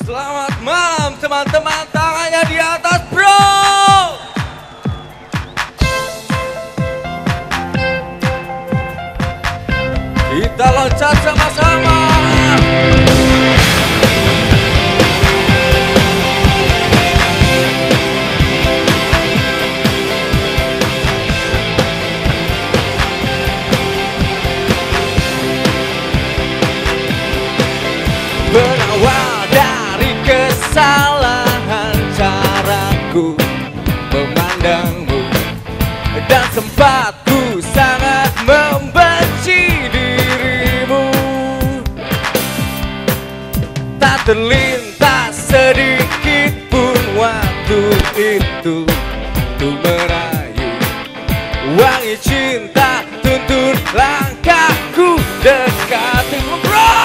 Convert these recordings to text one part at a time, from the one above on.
Selamat malam teman-teman, tangannya di atas bro. Kita loncat sama-sama. Berawal dari kesalahan caraku memandangmu, dan sempat ku sangat membenci dirimu. Tak terlintas sedikit pun waktu itu untuk merayu wangi cinta, tuntun langkahku dekatimu bro.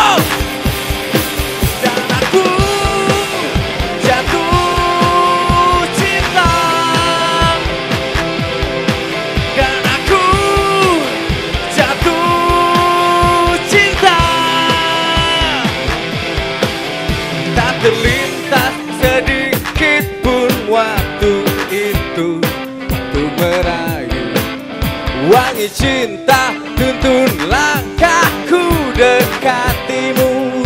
Terlintas sedikit pun waktu itu untuk merayu wangi cinta, tuntun langkahku dekatimu.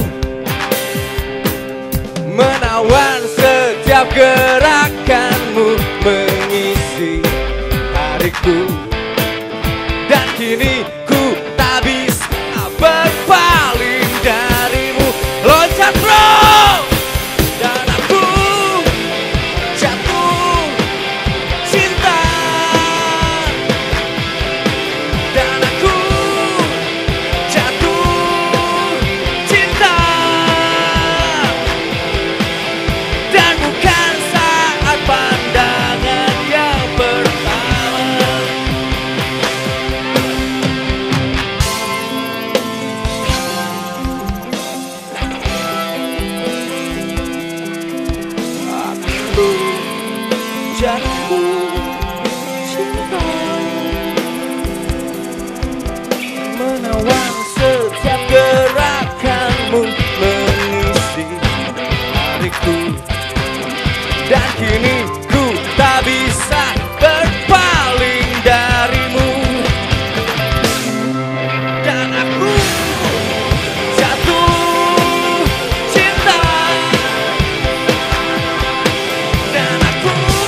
Menawan setiap gerakanmu mengisi hariku, dan kini ku tak bisa berpaling darimu. Loncat bro! Jatuh cinta, menawan setiap gerakanmu mengisi hariku, dan kini ku tak bisa berpaling darimu. Dan aku jatuh cinta, dan aku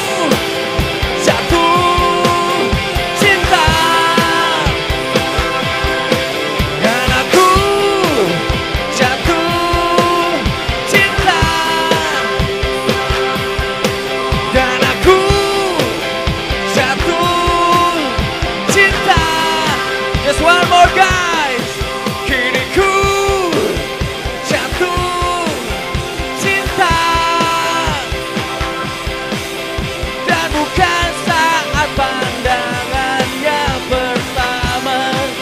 one more guys, kini ku jatuh cinta, dan bukan saat pandangan yang pertama,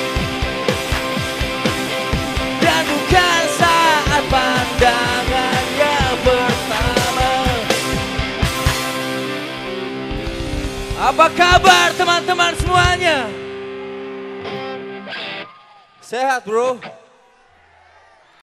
dan bukan saat pandangan yang pertama. Apa kabar teman-teman semuanya? Sehat bro.